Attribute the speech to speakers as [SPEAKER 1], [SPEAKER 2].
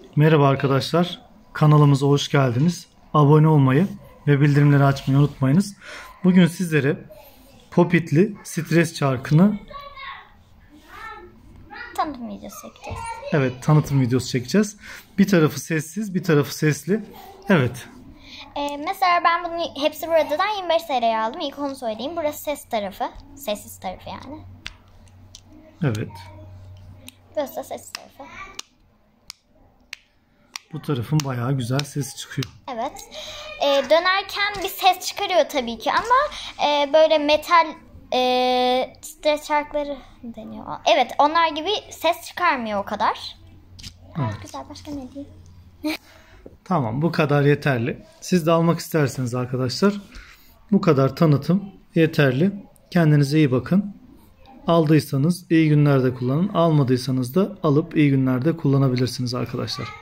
[SPEAKER 1] Merhaba arkadaşlar, kanalımıza hoş geldiniz. Abone olmayı ve bildirimleri açmayı unutmayınız. Bugün sizlere Popit'li stres çarkını
[SPEAKER 2] tanıtım videosu çekeceğiz.
[SPEAKER 1] tanıtım videosu çekeceğiz. Bir tarafı sessiz, bir tarafı sesli. Evet.
[SPEAKER 2] Mesela ben bunu hepsi buradan 25 TL'ye aldım. İlk onu söyleyeyim. Burası ses tarafı. Sessiz tarafı yani.
[SPEAKER 1] Evet.
[SPEAKER 2] Burası da sessiz tarafı.
[SPEAKER 1] Bu tarafın bayağı güzel sesi çıkıyor.
[SPEAKER 2] Evet. Dönerken bir ses çıkarıyor tabii ki ama böyle metal stres çarkları deniyor. Evet, onlar gibi ses çıkarmıyor o kadar.
[SPEAKER 1] Evet.
[SPEAKER 2] Güzel, başka ne diyeyim?
[SPEAKER 1] Tamam, bu kadar yeterli. Siz de almak isterseniz arkadaşlar bu kadar tanıtım yeterli. Kendinize iyi bakın. Aldıysanız iyi günlerde kullanın. Almadıysanız da alıp iyi günlerde kullanabilirsiniz arkadaşlar.